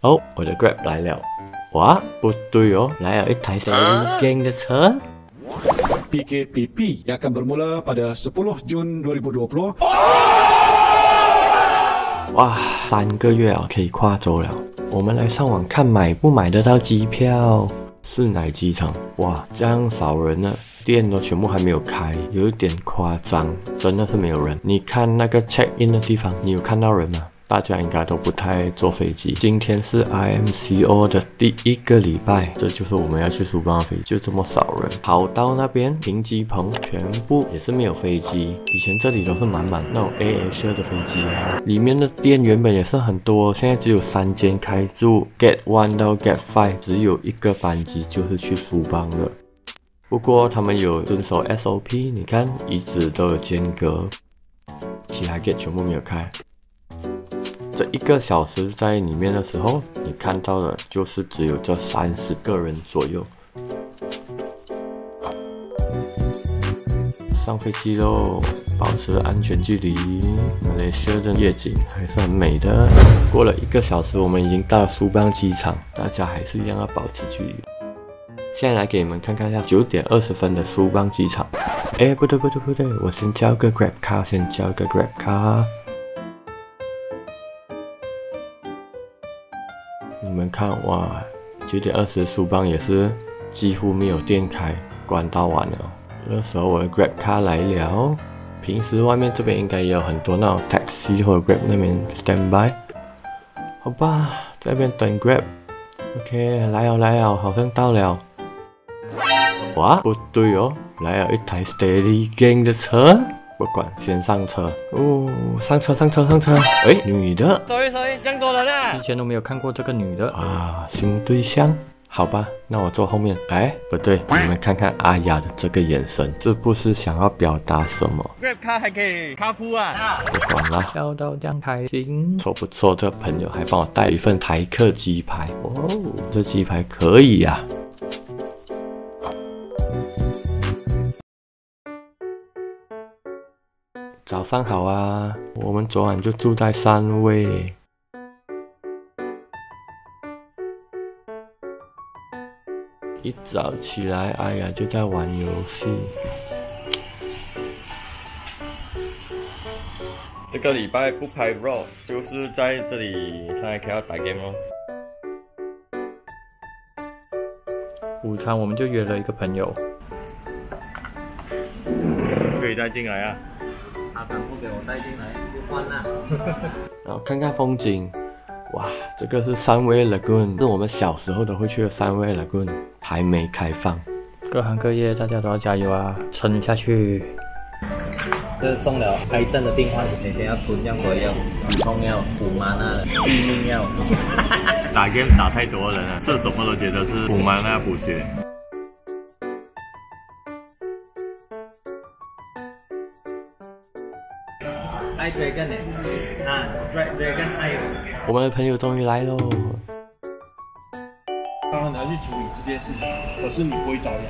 哦，我的 Grab 来了。哇，不对哦，来了一台 Steady Gang 的车。 PKPP yang akan bermula pada 10 Jun 2020. 哇，3个月啊，可以跨州了。我们来上网看买不买得到机票。士乃机场，哇，这样少人呢，店都全部还没有开，有一点夸张，真的是没有人。你看那个 check in 的地方，你有看到人吗？大家应该都不太坐飞机。今天是 IMCO 的第1个礼拜，这就是我们要去苏邦的飞机，就这么少人。跑到那边停机棚，全部也是没有飞机。以前这里都是满满那种 AirAsia 的飞机，里面的店原本也是很多，现在只有3间开住 Gate 1到 Gate 5，只有1个班机就是去苏邦的。不过他们有遵守 SOP， 你看椅子都有间隔，其他 Gate 全部没有开。这1个小时在里面的时候，你看到的就是只有这30个人左右。上飞机喽，保持安全距离。马来西亚的夜景还是很美的。过了1个小时，我们已经到了苏邦机场，大家还是一样要保持距离。现在来给你们看看一下9点20分的苏邦机场。哎，不对，我先交个 Grab 卡，你们看，哇，9点20苏邦也是几乎没有店开，关到晚了。这时候我的 Grab 卡来了。平时外面这边应该也有很多那种 taxi 或者 Grab 那边 standby。好吧，在那边等 Grab。OK， 来了，好像到了。哇，不对哦，来了一台 Steady Gang 的车。不管，先上车哦，上车！哎，女的 ，sorry， 这样多人啊！ 之前都没有看过这个女的啊，新对象，好吧，那我坐后面。哎，不对，你们看看阿雅的这个眼神，是不是想要表达什么 ？Grab 卡还可以卡铺啊！ 不管了，笑到这样开心，不错，这个朋友还帮我带一份台客鸡排哦，这鸡排可以呀。早上好啊，我们昨晚就住在3位。一早起来，哎呀，就在玩游戏。 这个礼拜不拍 vlog， 就是在这里上来 KL 打 game 咯。 午餐我们就约了一个朋友， 可以带进来啊。 他敢不给我带进来就换了。 然后看看风景，哇，这个是Sunway Lagoon，是我们小时候都会去的Sunway Lagoon，还没开放。各行各业大家都要加油啊，撑下去。 这中了癌症的病患，每天要吞样多药，止痛药、补麻那的、续命药。 打 game 打太多人了，吃什么都觉得是补麻那补血。 爱Dragon呢？啊，Dragon 爱有。 我们的朋友终于来喽。 当然你要去处理这件事情，可是你不会着凉。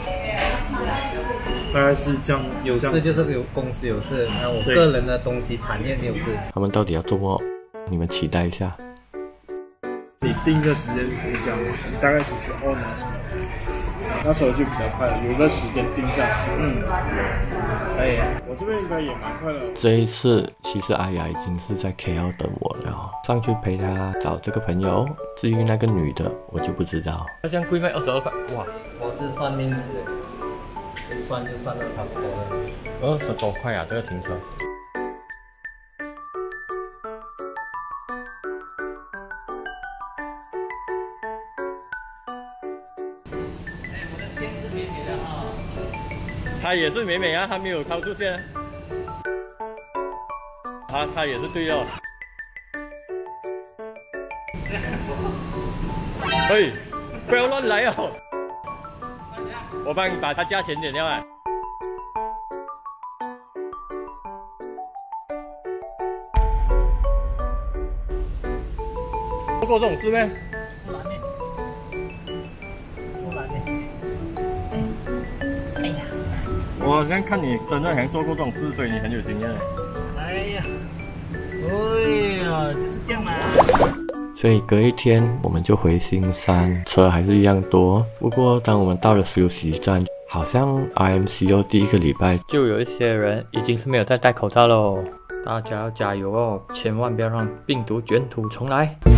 大概是这样， 有事就是有公司有事，那我个人的东西产业没有事。 他们到底要做么？你们期待一下。 你定一个时间不这样，你大概几时候拿什么？那时候就比较快了，有个时间定下来。可以。我这边应该也蛮快的。 这一次其实阿雅已经是在 KL 等我了，上去陪她找这个朋友。至于那个女的，我就不知道。 那这样贵卖22块，哇！ 我是算命子，一算就算到差不多了。 20多块啊，这个停车。他也是美美啊，他没有超出线啊。他也是对的。嘿，不要乱来哦！我帮你把他价钱减掉啊。做过这种事咩？我好像看你真的好像做过这种事，所以你很有经验。 哎呀，就是这样嘛。 所以隔一天我们就回新山，车还是一样多。不过当我们到了休息站，好像 IMCO 第一个礼拜就有一些人已经是没有再戴口罩喽。大家要加油哦，千万不要让病毒卷土重来。